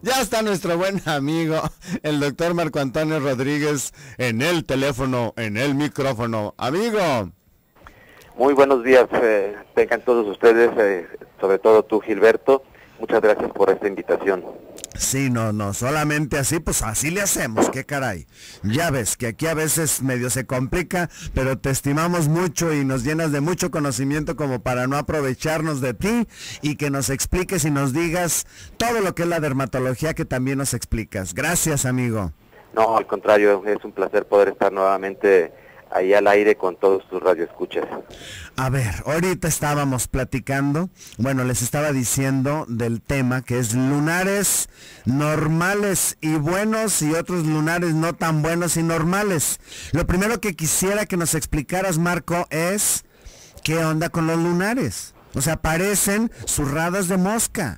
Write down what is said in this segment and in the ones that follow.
Ya está nuestro buen amigo, el doctor Marco Antonio Rodríguez, en el teléfono, en el micrófono. Amigo. Muy buenos días, tengan todos ustedes, sobre todo tú, Gilberto. Muchas gracias por esta invitación. Sí, no, solamente así, pues así le hacemos, qué caray. Ya ves que aquí a veces medio se complica, pero te estimamos mucho y nos llenas de mucho conocimiento como para no aprovecharnos de ti y que nos expliques y nos digas todo lo que es la dermatología que también nos explicas. Gracias, amigo. No, al contrario, es un placer poder estar nuevamente ahí al aire con todos tus radioescuchas. A ver, ahorita estábamos platicando, bueno, les estaba diciendo del tema que es lunares normales y buenos y otros lunares no tan buenos y normales. Lo primero que quisiera que nos explicaras, Marco, es ¿qué onda con los lunares? O sea, parecen zurradas de mosca.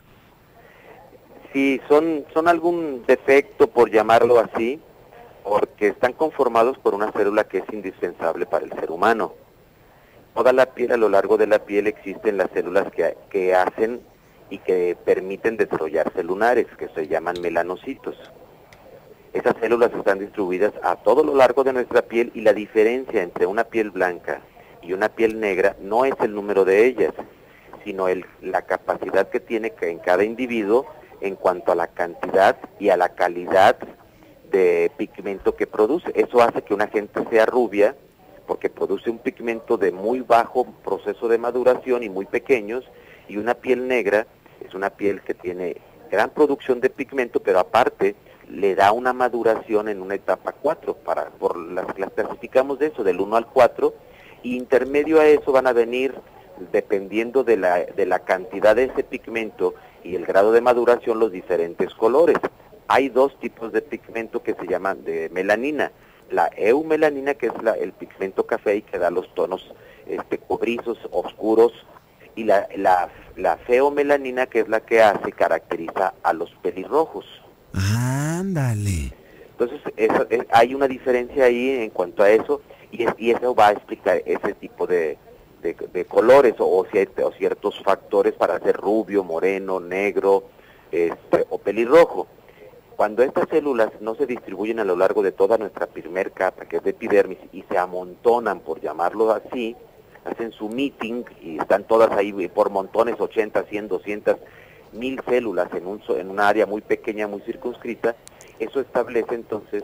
Sí, son algún defecto, por llamarlo así, porque están conformados por una célula que es indispensable para el ser humano. Toda la piel, a lo largo de la piel existen las células que hacen y que permiten desarrollarse lunares, que se llaman melanocitos. Esas células están distribuidas a todo lo largo de nuestra piel y la diferencia entre una piel blanca y una piel negra no es el número de ellas, sino la capacidad que tiene en cada individuo en cuanto a la cantidad y a la calidad de pigmento que produce. Eso hace que una gente sea rubia, porque produce un pigmento de muy bajo proceso de maduración y muy pequeños, y una piel negra es una piel que tiene gran producción de pigmento, pero aparte le da una maduración en una etapa 4, las clasificamos de eso, del 1 al 4, y intermedio a eso van a venir, dependiendo de la cantidad de ese pigmento y el grado de maduración, los diferentes colores. Hay dos tipos de pigmento que se llaman de melanina. La eumelanina, que es el pigmento café y que da los tonos cobrizos, oscuros, y la feomelanina, que es la que caracteriza a los pelirrojos. Ándale. Entonces, hay una diferencia ahí en cuanto a eso, y eso va a explicar ese tipo de colores o ciertos factores para ser rubio, moreno, negro o pelirrojo. Cuando estas células no se distribuyen a lo largo de toda nuestra primer capa, que es de epidermis, y se amontonan, por llamarlo así, hacen su meeting y están todas ahí por montones, 80, 100, 200, 1000 células en una área muy pequeña, muy circunscrita, eso establece entonces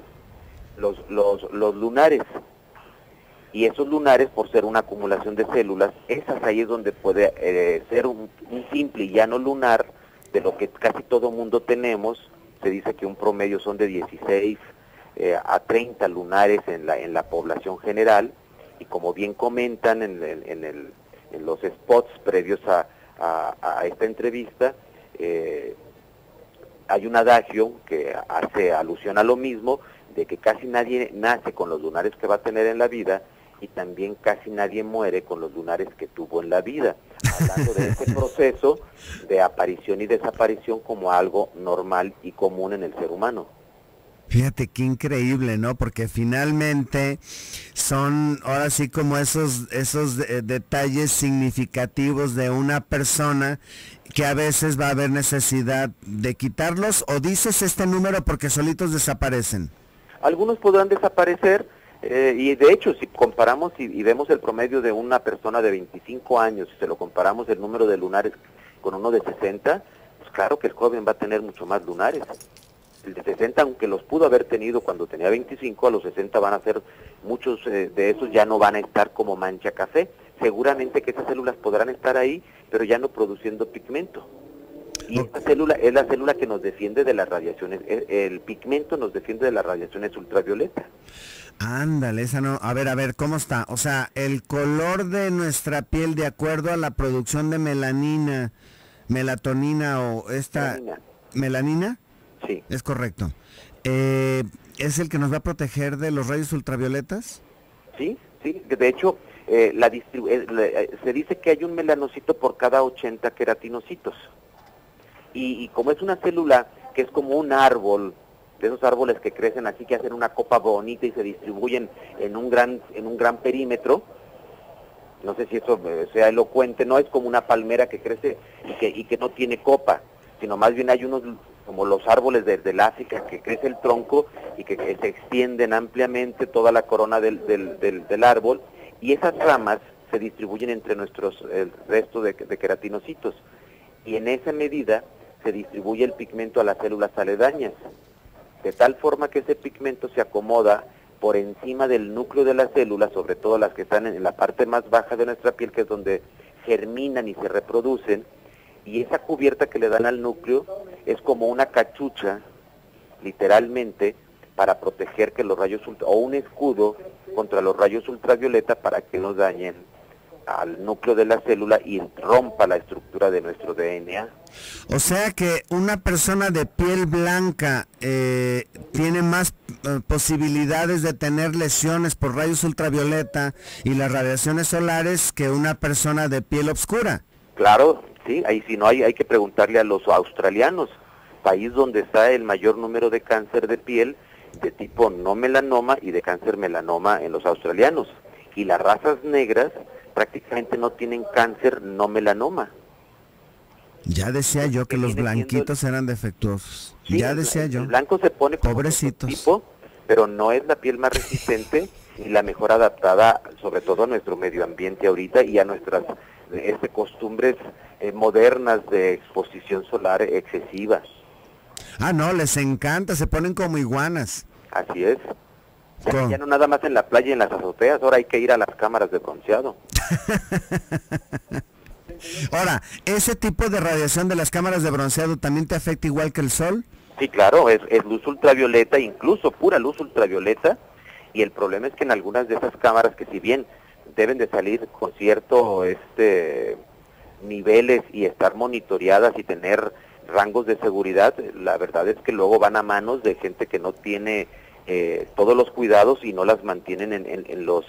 los lunares. Y esos lunares, por ser una acumulación de células, esas ahí es donde puede ser un simple y llano lunar, de lo que casi todo mundo tenemos. Se dice que un promedio son de 16 a 30 lunares en la población general, y como bien comentan en los spots previos a esta entrevista, hay un adagio que hace alusión a lo mismo, de que casi nadie nace con los lunares que va a tener en la vida, y también casi nadie muere con los lunares que tuvo en la vida, hablando de ese proceso de aparición y desaparición como algo normal y común en el ser humano. Fíjate qué increíble, ¿no? Porque finalmente son ahora sí como esos detalles significativos de una persona que a veces va a haber necesidad de quitarlos, o dices este número porque solitos desaparecen. Algunos podrán desaparecer, y de hecho, si comparamos y vemos el promedio de una persona de 25 años, si se lo comparamos el número de lunares con uno de 60, pues claro que el joven va a tener mucho más lunares. El de 60, aunque los pudo haber tenido cuando tenía 25, a los 60 van a ser, muchos de esos ya no van a estar como mancha café. Seguramente que esas células podrán estar ahí, pero ya no produciendo pigmento. Y esta célula es la célula que nos defiende de las radiaciones, el pigmento nos defiende de las radiaciones ultravioletas. Ándale, esa no. A ver, ¿cómo está? O sea, el color de nuestra piel de acuerdo a la producción de melanina, melatonina o esta... Melanina. ¿Melanina? Sí. Es correcto. ¿Es el que nos va a proteger de los rayos ultravioletas? Sí, de hecho, se dice que hay un melanocito por cada 80 queratinocitos. Y como es una célula que es como un árbol, de esos árboles que crecen así, que hacen una copa bonita y se distribuyen en un gran perímetro, no sé si eso sea elocuente, no es como una palmera que crece y que no tiene copa, sino más bien hay como los árboles del África, que crece el tronco y que se extienden ampliamente toda la corona del árbol, y esas ramas se distribuyen entre el resto de queratinocitos, y en esa medida se distribuye el pigmento a las células aledañas, de tal forma que ese pigmento se acomoda por encima del núcleo de las células, sobre todo las que están en la parte más baja de nuestra piel, que es donde germinan y se reproducen, y esa cubierta que le dan al núcleo es como una cachucha, literalmente, para proteger que los rayos o un escudo contra los rayos ultravioleta para que no dañen al núcleo de la célula y rompa la estructura de nuestro DNA. O sea que una persona de piel blanca tiene más posibilidades de tener lesiones por rayos ultravioleta y las radiaciones solares que una persona de piel oscura. Claro, sí, ahí si no hay que preguntarle a los australianos, país donde está el mayor número de cáncer de piel de tipo no melanoma y de cáncer melanoma en los australianos. Y las razas negras prácticamente no tienen cáncer no melanoma. Ya decía yo que los blanquitos eran defectuosos. Sí, ya decía yo. El blanco se pone como pobrecitos tipo, pero no es la piel más resistente y la mejor adaptada, sobre todo a nuestro medio ambiente ahorita y a nuestras costumbres modernas de exposición solar excesiva. Ah, no, les encanta, se ponen como iguanas. Así es. Ya no nada más en la playa y en las azoteas, ahora hay que ir a las cámaras de bronceado. Ahora, ¿ese tipo de radiación de las cámaras de bronceado también te afecta igual que el sol? Sí, claro, es luz ultravioleta, incluso pura luz ultravioleta, y el problema es que en algunas de esas cámaras, que si bien deben de salir con cierto niveles y estar monitoreadas y tener rangos de seguridad, la verdad es que luego van a manos de gente que no tiene todos los cuidados y no las mantienen en los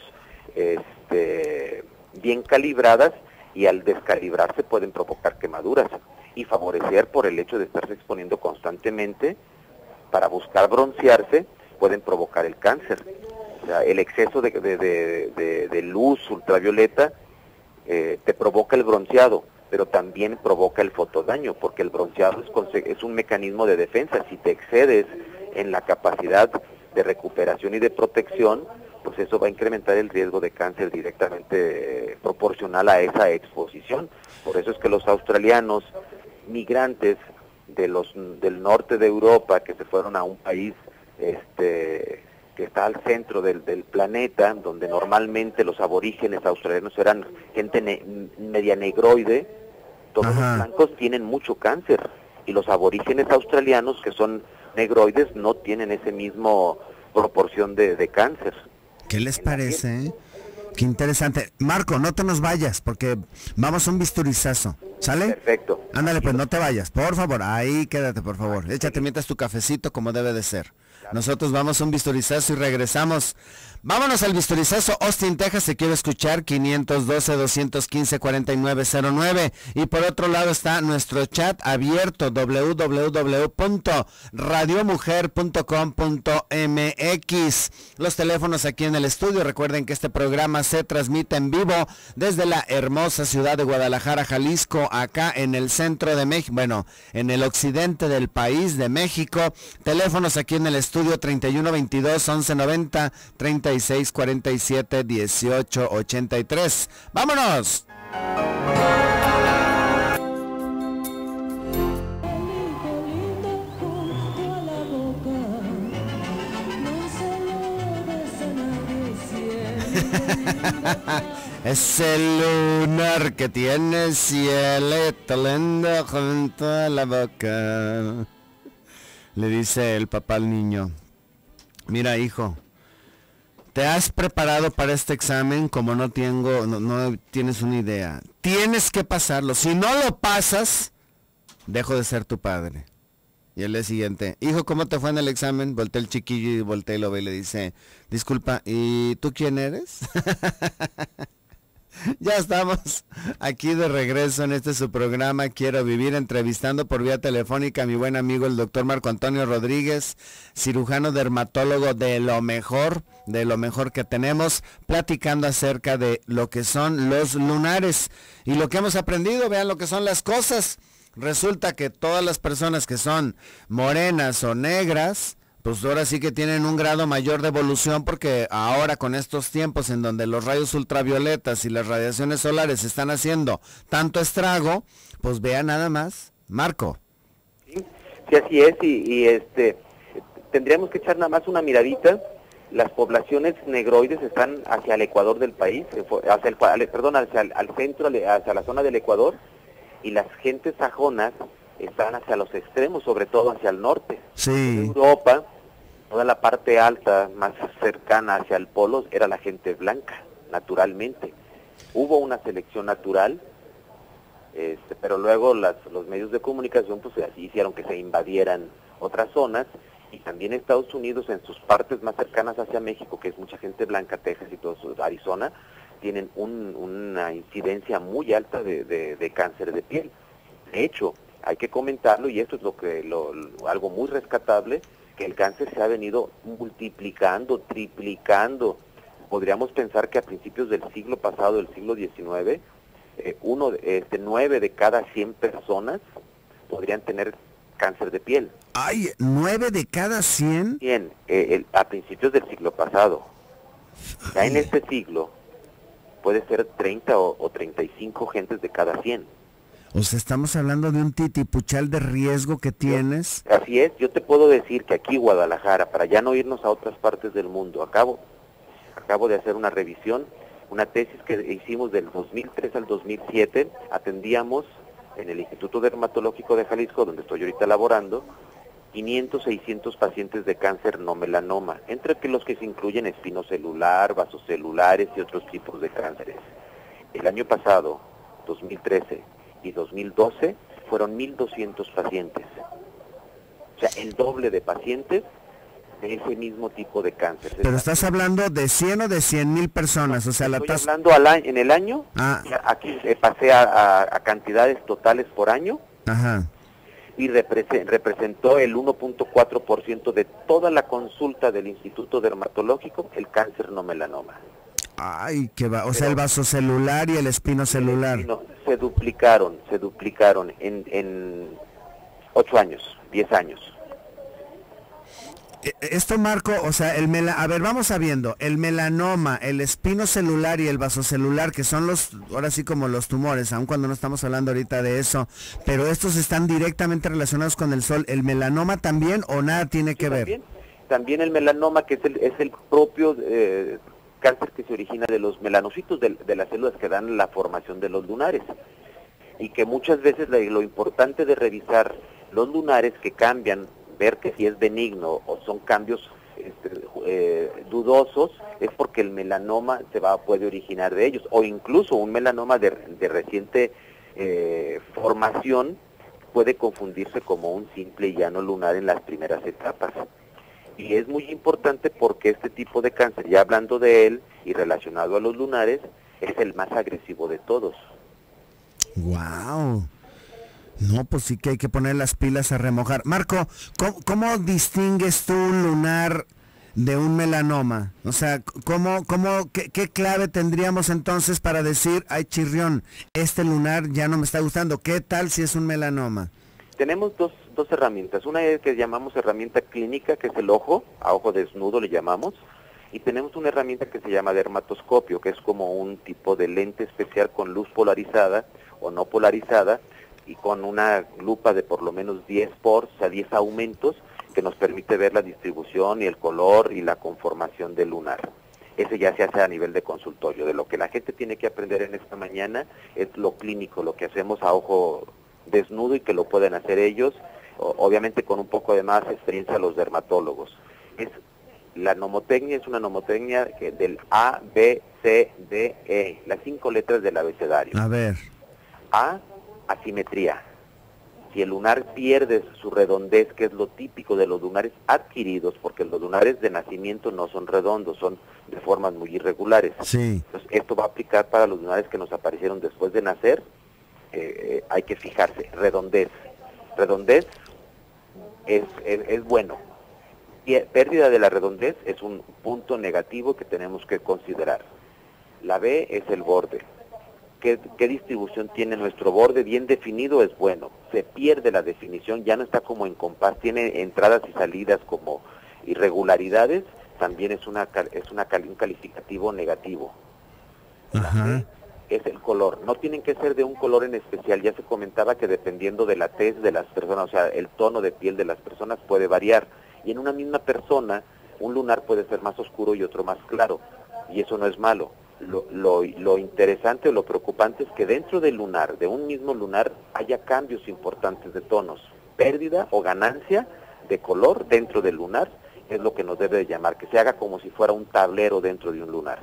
bien calibradas, y al descalibrarse pueden provocar quemaduras y favorecer por el hecho de estarse exponiendo constantemente para buscar broncearse, pueden provocar el cáncer. O sea, el exceso de luz ultravioleta te provoca el bronceado, pero también provoca el fotodaño, porque el bronceado es un mecanismo de defensa. Si te excedes en la capacidad de recuperación y de protección, pues eso va a incrementar el riesgo de cáncer directamente proporcional a esa exposición. Por eso es que los australianos migrantes del norte de Europa, que se fueron a un país que está al centro del planeta, donde normalmente los aborígenes australianos eran gente media negroide, todos los blancos tienen mucho cáncer, y los aborígenes australianos, que son negroides, no tienen ese mismo proporción de cáncer. ¿Qué les parece? Qué interesante. Marco, no te nos vayas, porque vamos a un bisturizazo. ¿Sale? Perfecto. Ándale, pues no te vayas, por favor. Ahí quédate, por favor. Échate mientras tu cafecito como debe de ser. Nosotros vamos a un bisturizazo y regresamos. Vámonos al bisturizazo. Austin, Texas, se quiere escuchar 512-215-4909. Y por otro lado está nuestro chat abierto, www.radiomujer.com.mx. Los teléfonos aquí en el estudio. Recuerden que este programa se transmite en vivo desde la hermosa ciudad de Guadalajara, Jalisco, acá en el centro de México, bueno, en el occidente del país de México. Teléfonos aquí en el estudio 3122-1190, 3647-1883. ¡Vámonos! Es el lunar que tiene cielito lindo junto a la boca. Le dice el papá al niño: mira, hijo, te has preparado para este examen como no tienes una idea. Tienes que pasarlo. Si no lo pasas, dejo de ser tu padre. Y el día siguiente: hijo, ¿cómo te fue en el examen? Voltea el chiquillo y voltea y lo ve y le dice: disculpa, ¿y tú quién eres? Ya estamos aquí de regreso en su programa Quiero Vivir, entrevistando por vía telefónica a mi buen amigo el doctor Marco Antonio Rodríguez, cirujano dermatólogo de lo mejor que tenemos, platicando acerca de lo que son los lunares y lo que hemos aprendido. Vean lo que son las cosas. resulta que todas las personas que son morenas o negras, pues ahora sí que tienen un grado mayor de evolución, porque ahora con estos tiempos en donde los rayos ultravioletas y las radiaciones solares están haciendo tanto estrago, pues vea nada más, Marco. Sí, sí, así es, tendríamos que echar nada más una miradita. Las poblaciones negroides están hacia el ecuador del país, hacia al centro, hacia la zona del Ecuador, y las gentes sajonas están hacia los extremos, sobre todo hacia el norte. Sí. En Europa, toda la parte alta, más cercana hacia el polo, era la gente blanca, naturalmente. Hubo una selección natural, pero luego los medios de comunicación pues así hicieron que se invadieran otras zonas, y también Estados Unidos en sus partes más cercanas hacia México, que es mucha gente blanca, Texas y todo eso, Arizona, tienen una incidencia muy alta de cáncer de piel. De hecho, hay que comentarlo, y esto es algo muy rescatable, que el cáncer se ha venido multiplicando, triplicando. Podríamos pensar que a principios del siglo pasado, del siglo XIX, 9 de cada 100 personas podrían tener cáncer de piel. Ay, 9 de cada 100. Bien, a principios del siglo pasado. Ya en este siglo puede ser 30 o 35 gentes de cada 100. O sea, estamos hablando de un titipuchal de riesgo que tienes. Así es, yo te puedo decir que aquí Guadalajara, para ya no irnos a otras partes del mundo, acabo de hacer una revisión, una tesis que hicimos del 2003 al 2007, atendíamos en el Instituto Dermatológico de Jalisco, donde estoy ahorita laborando, 500, 600 pacientes de cáncer no melanoma, entre los que se incluyen espinocelular, vasocelulares y otros tipos de cánceres. El año pasado, 2013 y 2012, fueron 1.200 pacientes. O sea, el doble de pacientes de ese mismo tipo de cáncer. Pero estás hablando de 100 o de 100,000 personas, o sea, estoy hablando en el año, aquí pasé a cantidades totales por año. Ajá. Y representó el 1.4% de toda la consulta del Instituto Dermatológico, el cáncer no melanoma. Ay, qué va, o sea, el vasocelular y el espinocelular. Se duplicaron en 8 años, 10 años. Esto, Marco, o sea, a ver, vamos sabiendo, el melanoma, el espinocelular y el vasocelular, que son ahora sí como los tumores, aun cuando no estamos hablando ahorita de eso, pero estos están directamente relacionados con el sol. ¿El melanoma también o nada tiene que ver? También el melanoma, que es el propio cáncer que se origina de los melanocitos, de las células que dan la formación de los lunares, y que muchas veces lo importante de revisar los lunares que cambian, ver que si es benigno o son cambios dudosos, es porque el melanoma puede originar de ellos, o incluso un melanoma de reciente formación puede confundirse como un simple y llano lunar en las primeras etapas. Y es muy importante porque este tipo de cáncer, ya hablando de él y relacionado a los lunares, es el más agresivo de todos. ¡Wow! No, pues sí que hay que poner las pilas a remojar. Marco, ¿cómo distingues tú un lunar de un melanoma? O sea, qué clave tendríamos entonces para decir, ay chirrión, este lunar ya no me está gustando? ¿Qué tal si es un melanoma? Tenemos dos herramientas. Una es que llamamos herramienta clínica, que es el ojo, a ojo desnudo le llamamos, y tenemos una herramienta que se llama dermatoscopio, que es como un tipo de lente especial con luz polarizada o no polarizada, y con una lupa de por lo menos 10 pores, o sea, 10 aumentos, que nos permite ver la distribución y el color y la conformación del lunar. Ese ya se hace a nivel de consultorio. De lo que la gente tiene que aprender en esta mañana es lo clínico, lo que hacemos a ojo desnudo y que lo pueden hacer ellos, obviamente con un poco de más experiencia los dermatólogos. La nomotecnia es una nomotecnia del A, B, C, D, E, las 5 letras del abecedario. A ver. A, asimetría. Si el lunar pierde su redondez, que es lo típico de los lunares adquiridos, porque los lunares de nacimiento no son redondos, son de formas muy irregulares. Sí. Entonces, esto va a aplicar para los lunares que nos aparecieron después de nacer. Hay que fijarse, redondez. Redondez es bueno. Pérdida de la redondez es un punto negativo que tenemos que considerar. La B es el borde. qué distribución tiene nuestro borde. Bien definido es bueno. Se pierde la definición, ya no está como en compás, tiene entradas y salidas como irregularidades, también es un calificativo negativo. Ajá. Es el color. No tienen que ser de un color en especial. Ya se comentaba que dependiendo de la tez de las personas, o sea, el tono de piel de las personas puede variar. Y en una misma persona, un lunar puede ser más oscuro y otro más claro. Y eso no es malo. Lo interesante o lo preocupante es que dentro del lunar, de un mismo lunar, haya cambios importantes de tonos. Pérdida o ganancia de color dentro del lunar es lo que nos debe de llamar, que se haga como si fuera un tablero dentro de un lunar.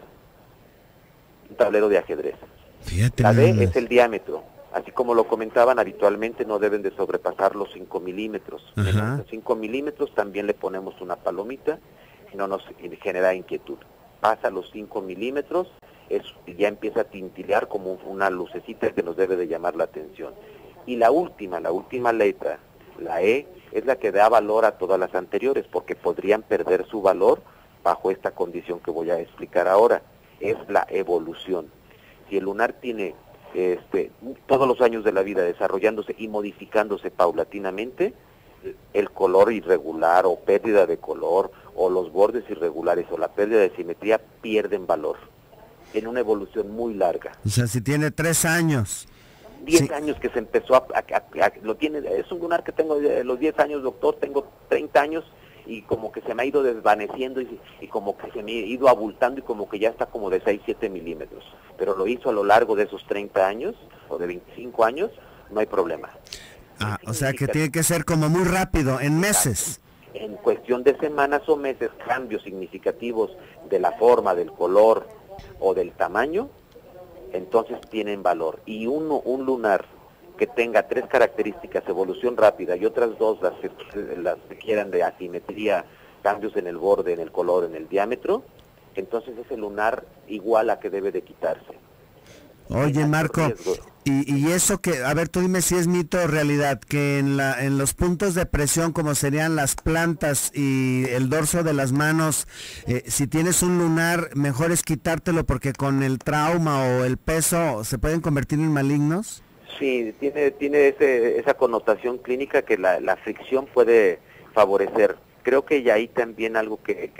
Un tablero de ajedrez. Fíjate, La D es el diámetro. Así como lo comentaban, habitualmente no deben de sobrepasar los 5 milímetros. Menos de 5 milímetros también le ponemos una palomita y no nos genera inquietud. Pasa los 5 milímetros, ya empieza a tintilear como una lucecita que nos debe de llamar la atención. Y la última letra, la E, es la que da valor a todas las anteriores, porque podrían perder su valor bajo esta condición que voy a explicar ahora. Es la evolución. Si el lunar tiene todos los años de la vida desarrollándose y modificándose paulatinamente, el color irregular o pérdida de color o los bordes irregulares o la pérdida de simetría pierden valor en una evolución muy larga. O sea, si tiene 3 años. 10 años que se empezó lo tiene, es un lunar que tengo de los 10 años, doctor, tengo 30 años y como que se me ha ido desvaneciendo y como que se me ha ido abultando y como que ya está como de 6-7 milímetros. Pero lo hizo a lo largo de esos 30 años o de 25 años, no hay problema. O sea que tiene que ser como muy rápido, en meses. En cuestión de semanas o meses, cambios significativos de la forma, del color o del tamaño, entonces tienen valor. Y un lunar que tenga 3 características, evolución rápida, y otras 2, las que quieran de asimetría, cambios en el borde, en el color, en el diámetro, entonces ese lunar igual a que debe de quitarse. Oye, Marco, y eso que, a ver, tú dime si es mito o realidad, que en los puntos de presión, como serían las plantas y el dorso de las manos, si tienes un lunar, mejor es quitártelo porque con el trauma o el peso se pueden convertir en malignos. Sí, tiene esa connotación clínica que la fricción puede favorecer. Creo que ya hay también algo que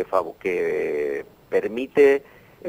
permite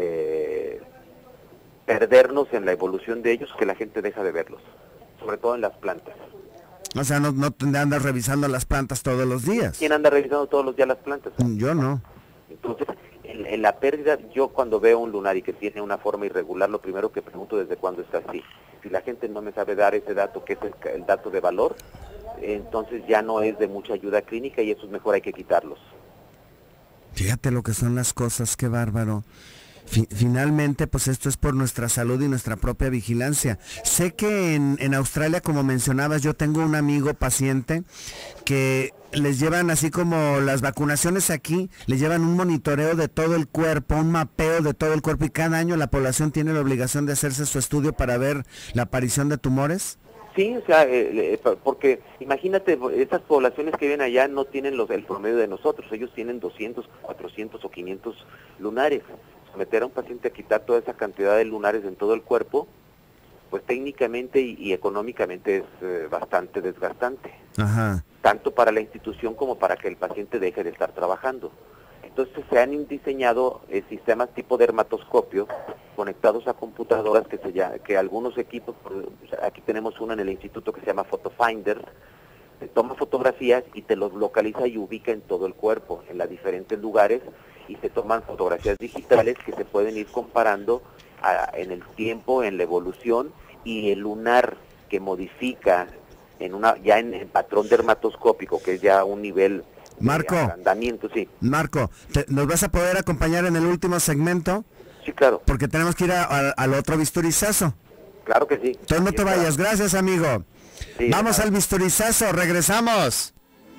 perdernos en la evolución de ellos, que la gente deja de verlos, sobre todo en las plantas. O sea, no andas revisando las plantas todos los días. ¿Quién anda revisando todos los días las plantas? Yo no. Entonces, en la pérdida, yo cuando veo un lunar y que tiene una forma irregular, lo primero que pregunto desde cuándo está así. Si la gente no me sabe dar ese dato, que es el dato de valor, entonces ya no es de mucha ayuda clínica y eso es mejor, hay que quitarlos. Fíjate lo que son las cosas, qué bárbaro. Finalmente, pues esto es por nuestra salud y nuestra propia vigilancia. Sé que en Australia, como mencionabas, yo tengo un amigo paciente que les llevan, así como las vacunaciones aquí, les llevan un monitoreo de todo el cuerpo, un mapeo de todo el cuerpo, y cada año la población tiene la obligación de hacerse su estudio para ver la aparición de tumores. Sí, o sea, porque imagínate, estas poblaciones que viven allá no tienen el promedio de nosotros, ellos tienen 200, 400 o 500 lunares. Someter a un paciente a quitar toda esa cantidad de lunares en todo el cuerpo, pues técnicamente y económicamente es bastante desgastante. Ajá. Tanto para la institución como para que el paciente deje de estar trabajando. Entonces se han diseñado sistemas tipo dermatoscopio conectados a computadoras que algunos equipos, aquí tenemos uno en el instituto que se llama PhotoFinder, te toma fotografías y te los localiza y ubica en todo el cuerpo, en los diferentes lugares, y se toman fotografías digitales que se pueden ir comparando en el tiempo, en la evolución, y el lunar que modifica ya en el patrón dermatoscópico, que es ya un nivel Marco, de agrandamiento, sí. Marco, ¿nos vas a poder acompañar en el último segmento? Sí, claro. Porque tenemos que ir al otro bisturizazo. Claro que sí. Entonces no te vayas, gracias amigo. Sí, vamos al bisturizazo, regresamos.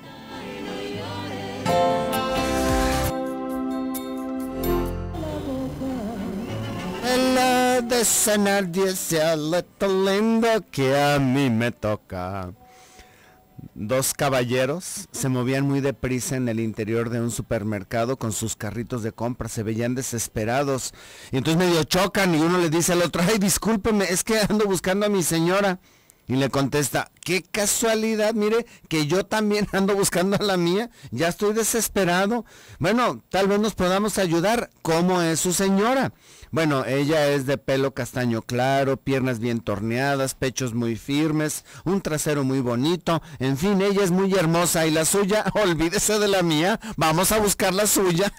De cenar dice al lindo que a mí me toca. dos caballeros se movían muy deprisa en el interior de un supermercado con sus carritos de compra, se veían desesperados y entonces medio chocan y uno le dice al otro, ay, discúlpeme, es que ando buscando a mi señora. Y le contesta, qué casualidad, mire, que yo también ando buscando a la mía, ya estoy desesperado. Bueno, tal vez nos podamos ayudar. ¿Cómo es su señora? Bueno, ella es de pelo castaño claro, piernas bien torneadas, pechos muy firmes, un trasero muy bonito, en fin, ella es muy hermosa. ¿Y la suya? Olvídese de la mía, vamos a buscar la suya.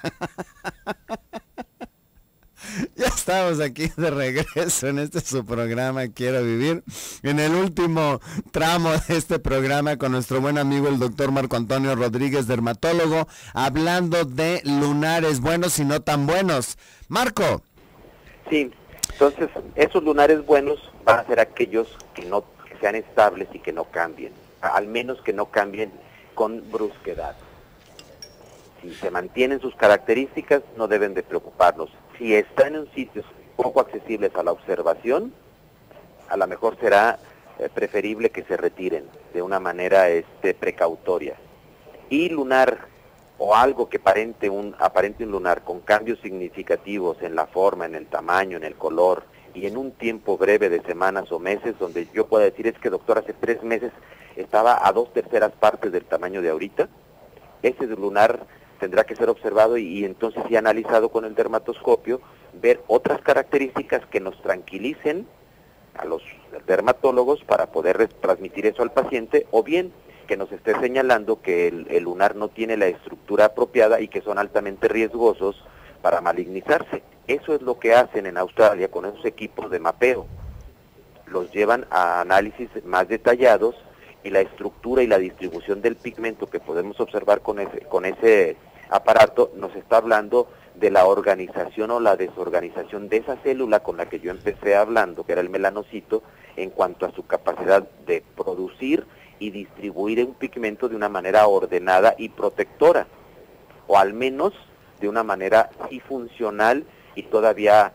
Ya estamos aquí de regreso en este su programa Quiero Vivir, en el último tramo de este programa con nuestro buen amigo el doctor Marco Antonio Rodríguez, dermatólogo, hablando de lunares buenos y no tan buenos. Marco. Sí, entonces esos lunares buenos van a ser aquellos que sean estables y que no cambien, al menos que no cambien con brusquedad. Si se mantienen sus características, no deben de preocuparnos. Si están en sitios poco accesibles a la observación, a lo mejor será preferible que se retiren de una manera precautoria. Y lunar, o algo que aparente un lunar con cambios significativos en la forma, en el tamaño, en el color, y en un tiempo breve de semanas o meses, donde yo pueda decir, es que doctor, hace 3 meses estaba a 2/3 partes del tamaño de ahorita, ese lunar tendrá que ser observado y entonces sí analizado con el dermatoscopio, ver otras características que nos tranquilicen a los dermatólogos para poder transmitir eso al paciente, o bien que nos esté señalando que el lunar no tiene la estructura apropiada y que son altamente riesgosos para malignizarse. Eso es lo que hacen en Australia con esos equipos de mapeo. Los llevan a análisis más detallados y la estructura y la distribución del pigmento que podemos observar con ese aparato nos está hablando de la organización o la desorganización de esa célula con la que yo empecé hablando, que era el melanocito, en cuanto a su capacidad de producir y distribuir un pigmento de una manera ordenada y protectora, o al menos de una manera sí funcional y todavía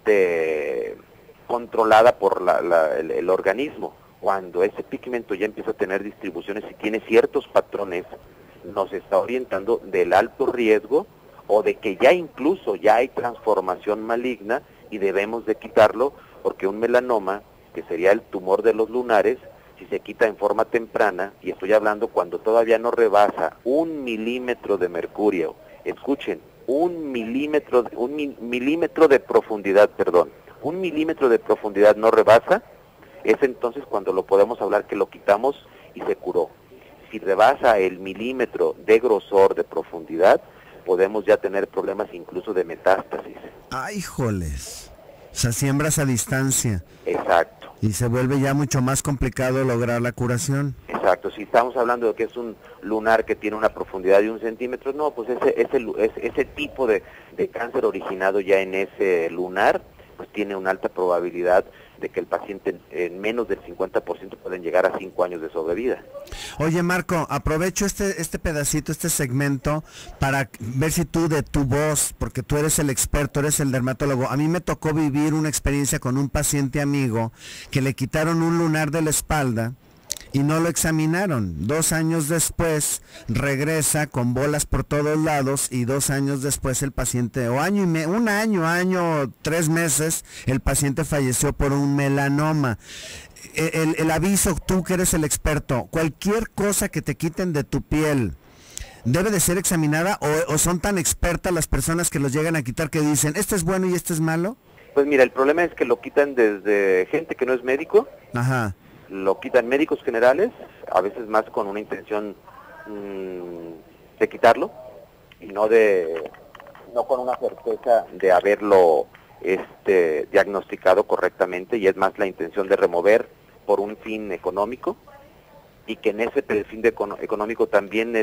controlada por el organismo. Cuando ese pigmento ya empieza a tener distribuciones y tiene ciertos patrones, nos está orientando del alto riesgo o de que ya incluso ya hay transformación maligna y debemos de quitarlo, porque un melanoma, que sería el tumor de los lunares, si se quita en forma temprana, y estoy hablando cuando todavía no rebasa 1 milímetro de mercurio, escuchen, 1 milímetro de profundidad, 1 milímetro de profundidad no rebasa, es entonces cuando lo podemos hablar que lo quitamos y se curó. Si rebasa el milímetro de grosor, de profundidad, podemos ya tener problemas incluso de metástasis. ¡Ay, joles! O sea, siembras a distancia. Exacto. Y se vuelve ya mucho más complicado lograr la curación. Exacto. Si estamos hablando de que es un lunar que tiene una profundidad de 1 centímetro, no, pues ese tipo de cáncer originado ya en ese lunar, pues tiene una alta probabilidad de que el paciente en menos del 50% pueden llegar a 5 años de sobrevida. Oye, Marco, aprovecho este pedacito, este segmento, para ver si tú de tu voz, porque tú eres el experto, eres el dermatólogo. A mí me tocó vivir una experiencia con un paciente amigo que le quitaron un lunar de la espalda y no lo examinaron. 2 años después regresa con bolas por todos lados y 2 años después el paciente, o un año, 3 meses, el paciente falleció por un melanoma. El aviso, tú que eres el experto, cualquier cosa que te quiten de tu piel, ¿debe de ser examinada o son tan expertas las personas que los llegan a quitar que dicen, este es bueno y este es malo? Pues mira, el problema es que lo quitan desde gente que no es médico. Ajá. Lo quitan médicos generales, a veces más con una intención de quitarlo y no con una certeza de haberlo diagnosticado correctamente, y es más la intención de remover por un fin económico, y que en ese fin económico también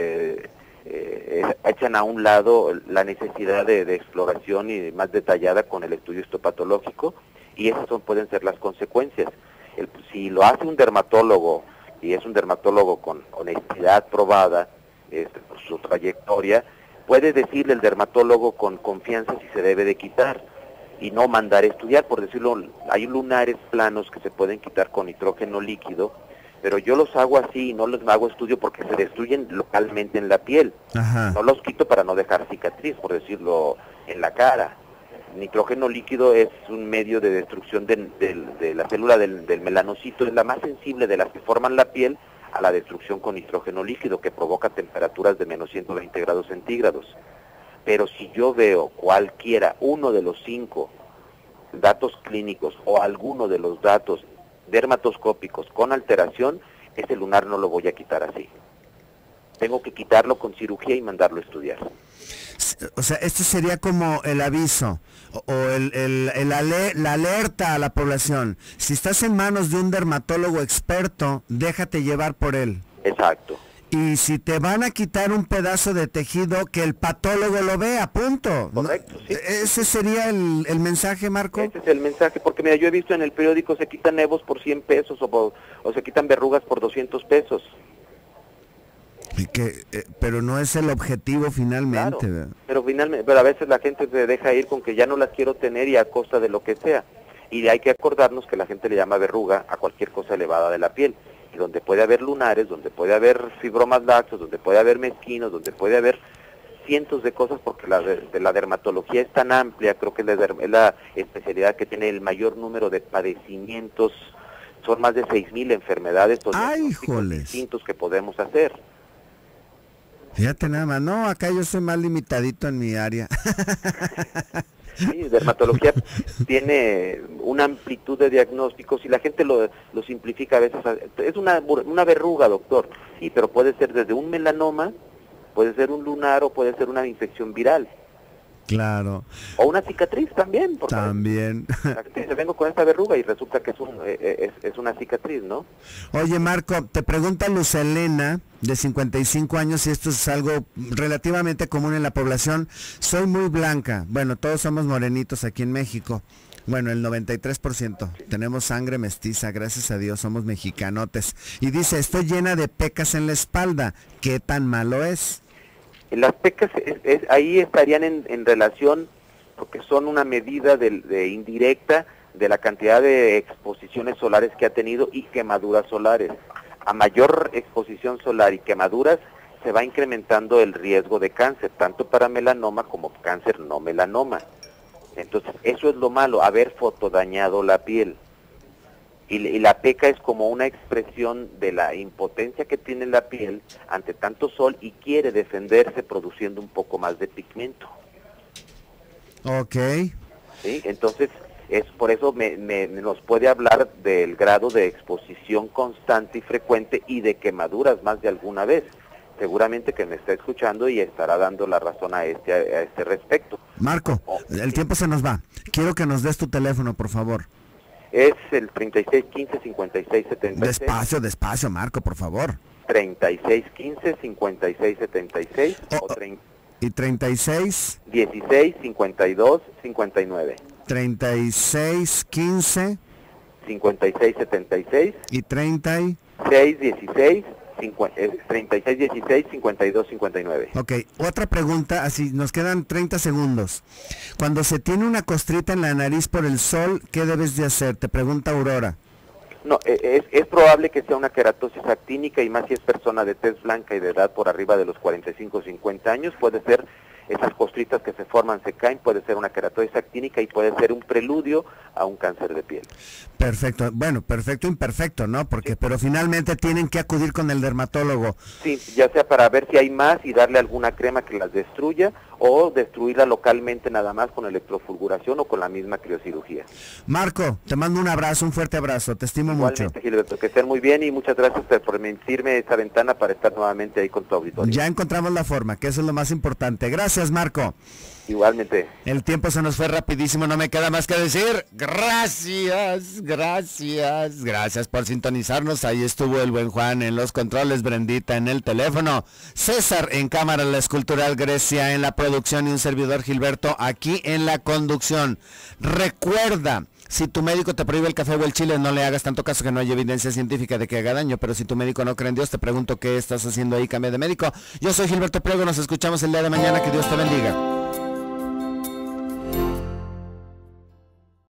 echan a un lado la necesidad de exploración y más detallada con el estudio histopatológico, y esas pueden ser las consecuencias. Si lo hace un dermatólogo, y es un dermatólogo con honestidad probada por su trayectoria, puede decirle el dermatólogo con confianza si se debe de quitar y no mandar a estudiar. Por decirlo, hay lunares planos que se pueden quitar con nitrógeno líquido, pero yo los hago así, no los hago estudio porque se destruyen localmente en la piel. Ajá. No los quito para no dejar cicatriz, por decirlo, en la cara. Nitrógeno líquido es un medio de destrucción de la célula del melanocito, es la más sensible de las que forman la piel a la destrucción con nitrógeno líquido, que provoca temperaturas de menos 120 grados centígrados. Pero si yo veo cualquiera, uno de los 5 datos clínicos o alguno de los datos dermatoscópicos con alteración, ese lunar no lo voy a quitar así. Tengo que quitarlo con cirugía y mandarlo a estudiar. O sea, esto sería como el aviso o la alerta a la población. Si estás en manos de un dermatólogo experto, déjate llevar por él. Exacto. Y si te van a quitar un pedazo de tejido, que el patólogo lo vea, punto. Correcto, sí. ¿Ese sería el mensaje, Marco? Ese es el mensaje, porque mira, yo he visto en el periódico se quitan nevos por 100 pesos o se quitan verrugas por 200 pesos. Pero no es el objetivo finalmente. Claro, pero a veces la gente se deja ir con que ya no las quiero tener y a costa de lo que sea. Y hay que acordarnos que la gente le llama verruga a cualquier cosa elevada de la piel. Y donde puede haber lunares, donde puede haber fibromas laxos, donde puede haber mezquinos, donde puede haber cientos de cosas, porque la dermatología es tan amplia, creo que es la especialidad que tiene el mayor número de padecimientos. Son más de 6,000 enfermedades distintos que podemos hacer. Fíjate nada más, no, acá yo soy más limitadito en mi área. Sí, dermatología tiene una amplitud de diagnósticos y la gente lo simplifica a veces. Es una verruga, doctor, sí, pero puede ser desde un melanoma, puede ser un lunar o puede ser una infección viral. Claro. O una cicatriz también. También. Se vengo con esta verruga y resulta que es una cicatriz, ¿no? Oye, Marco, te pregunta Luz Elena, de 55 años, y esto es algo relativamente común en la población. Soy muy blanca. Bueno, todos somos morenitos aquí en México. Bueno, el 93%. Tenemos sangre mestiza, gracias a Dios, somos mexicanotes. Y dice, estoy llena de pecas en la espalda. ¿Qué tan malo es? Las pecas ahí estarían en relación, porque son una medida de indirecta de la cantidad de exposiciones solares que ha tenido y quemaduras solares. A mayor exposición solar y quemaduras, se va incrementando el riesgo de cáncer, tanto para melanoma como cáncer no melanoma. Entonces, eso es lo malo, haber fotodañado la piel. Y la peca es como una expresión de la impotencia que tiene la piel ante tanto sol y quiere defenderse produciendo un poco más de pigmento. Ok. ¿Sí? Entonces, por eso nos puede hablar del grado de exposición constante y frecuente y de quemaduras más de alguna vez. Seguramente que me está escuchando y estará dando la razón a este respecto. Marco, el tiempo se nos va. Quiero que nos des tu teléfono, por favor. Es el 3615-5676. Despacio, Marco, por favor. 3615-5676 y 36 16 52 59. 36 15 56 76 y 36 16 36 16 52 59. Ok, otra pregunta, así nos quedan 30 segundos. Cuando se tiene una costrita en la nariz por el sol, ¿qué debes de hacer? Te pregunta Aurora. No, es probable que sea una queratosis actínica y más si es persona de tez blanca y de edad por arriba de los 45 o 50 años, puede ser esas costritas que se forman, se caen, puede ser una queratosis actínica y puede ser un preludio a un cáncer de piel. Perfecto, bueno, perfecto, imperfecto, ¿no? Porque, sí. Pero finalmente tienen que acudir con el dermatólogo. Sí, ya sea para ver si hay más y darle alguna crema que las destruya o destruirla localmente nada más con electrofulguración o con la misma criocirugía. Marco, te mando un abrazo, un fuerte abrazo, te estimo Igualmente, mucho. Gilberto, que estén muy bien y muchas gracias por permitirme esta ventana para estar nuevamente ahí con tu auditorio. Ya encontramos la forma, que eso es lo más importante. Gracias, Marco. Igualmente. El tiempo se nos fue rapidísimo, no me queda más que decir gracias por sintonizarnos. Ahí estuvo el buen Juan en los controles, Brendita en el teléfono, César en cámara, la escultural, Grecia en la producción y un servidor Gilberto aquí en la conducción. Recuerda, si tu médico te prohíbe el café o el chile, no le hagas tanto caso, que no hay evidencia científica de que haga daño, pero si tu médico no cree en Dios, te pregunto qué estás haciendo ahí, cambia de médico. Yo soy Gilberto Priego, nos escuchamos el día de mañana, que Dios te bendiga.